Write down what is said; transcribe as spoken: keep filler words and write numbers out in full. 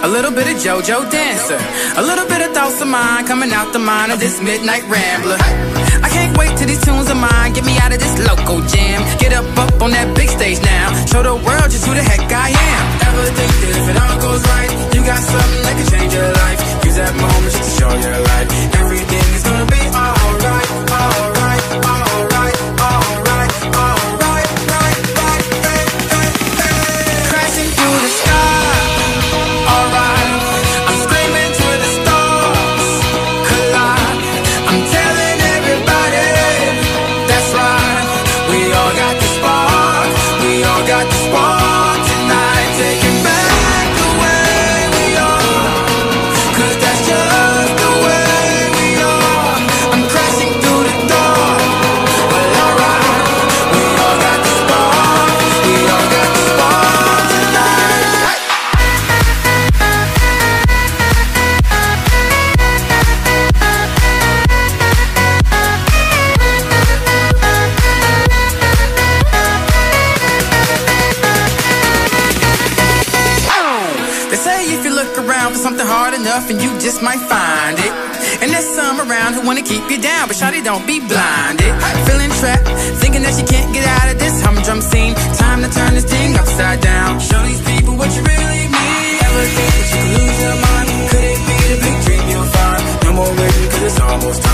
a little bit of JoJo Dancer, a little bit of thoughts of mine coming out the mind of this midnight rambler. I can't wait till these tunes of mine get me out of this local jam. Get up, up on that big stage now, show the world just who the heck I am. Ever think that if it all goes right, you got something that can change your life? Use that moment just to show your light. Everything is gonna be alright, alright, alright, alright, alright, right, right, right, right, right. Crashing through the sky, alright. I'm screaming to the stars collide. I'm telling everybody, that's right. We all got the spark, we all got the spark tonight. Taking back the way we are, 'cause that's just the way we are. I'm crashing through the door, well alright. We all got the spark, we all got the spark tonight. They say if you look around for something hard enough, and you just might find it. And there's some around who wanna keep you down, but shawty, don't be blinded. Feeling trapped, thinking that you can't get out of this humdrum scene. Time to turn this thing upside down. Show these people what you really need. Ever think that you could lose your mind? Could it be the big dream you'll find? No more waiting, 'cause it's almost time.